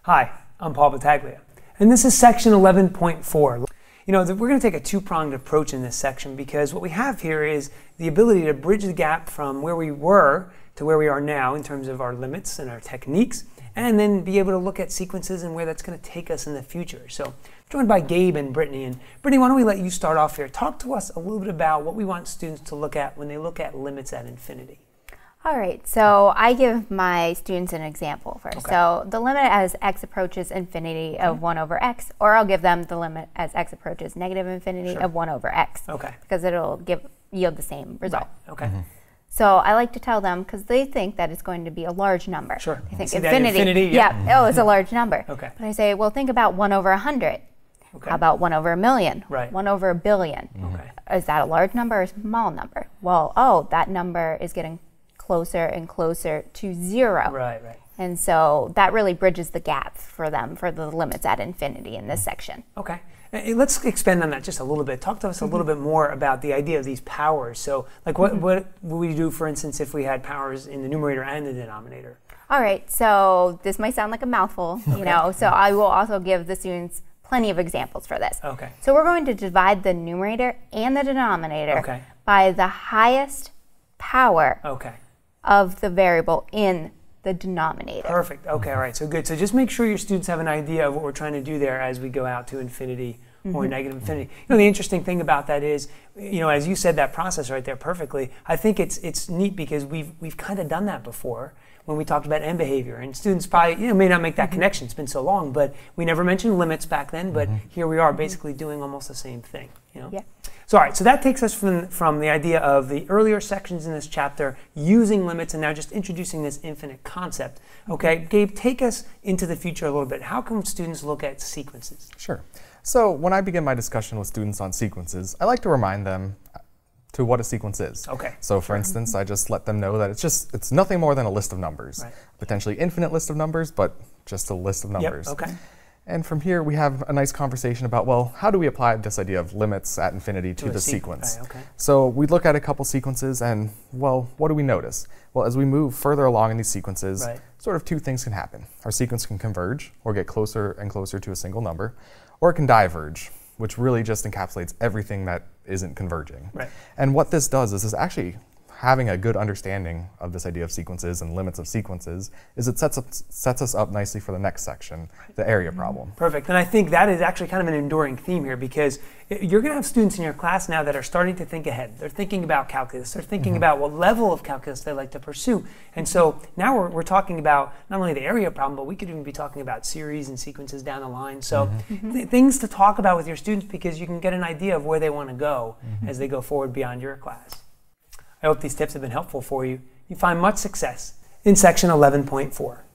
Hi, I'm Paul Battaglia, and this is section 11.4. You know, we're going to take a two-pronged approach in this section because what we have here is the ability to bridge the gap from where we were to where we are now in terms of our limits and our techniques, and then be able to look at sequences and where that's going to take us in the future. So, I'm joined by Gabe and Brittany. And Brittany, why don't we let you start off here? Talk to us a little bit about what we want students to look at when they look at limits at infinity. All right, so I give my students an example first. Okay. So the limit as x approaches infinity of 1 over x, or I'll give them the limit as x approaches negative infinity of 1 over x. Okay. Because it'll yield the same result. Right. Okay. So I like to tell them, because they think that it's going to be a large number. Sure. They think See that infinity, oh, it's a large number. Okay. But I say, well, think about 1 over 100. Okay. How about 1 over a million? Right. 1 over a billion? Okay. Is that a large number or a small number? Well, oh, that number is getting closer and closer to 0. Right. And so that really bridges the gap for them for the limits at infinity in this section. Okay. Let's expand on that just a little bit. Talk to us a little bit more about the idea of these powers. So, like, what would we do, for instance, if we had powers in the numerator and the denominator? All right. So this might sound like a mouthful, you know. So I will also give the students plenty of examples for this. Okay. So we're going to divide the numerator and the denominator Okay. by the highest power Okay. of the variable in the denominator. Perfect. Okay. All right. So good. So just make sure your students have an idea of what we're trying to do there as we go out to infinity or negative infinity. You know, the interesting thing about that is, you know, as you said that process right there perfectly, I think it's neat because we've kind of done that before when we talked about end behavior, and students probably may not make that connection. It's been so long, but we never mentioned limits back then. But here we are, basically doing almost the same thing. You know. Yeah. So, all right, so that takes us from the idea of the earlier sections in this chapter using limits and now just introducing this infinite concept. Okay, Gabe, take us into the future a little bit. How can students look at sequences? Sure. So when I begin my discussion with students on sequences, I like to remind them to what a sequence is. Okay. So for instance, I just let them know that it's nothing more than a list of numbers. Right. Potentially infinite list of numbers, but just a list of numbers. Yep, okay. And from here, we have a nice conversation about, well, how do we apply this idea of limits at infinity to the sequence? Right, okay. So we look at a couple sequences and, well, what do we notice? Well, as we move further along in these sequences, sort of two things can happen. Our sequence can converge or get closer and closer to a single number, or it can diverge, which really just encapsulates everything that isn't converging. Right. And what this does is actually having a good understanding of this idea of sequences and limits of sequences is it sets us up nicely for the next section, the area problem. Perfect. And I think that is actually kind of an enduring theme here because you're going to have students in your class now that are starting to think ahead. They're thinking about calculus. They're thinking about what level of calculus they like to pursue. And so now we're talking about not only the area problem, but we could even be talking about series and sequences down the line. So things to talk about with your students because you can get an idea of where they want to go as they go forward beyond your class. I hope these tips have been helpful for you. You find much success in section 11.4.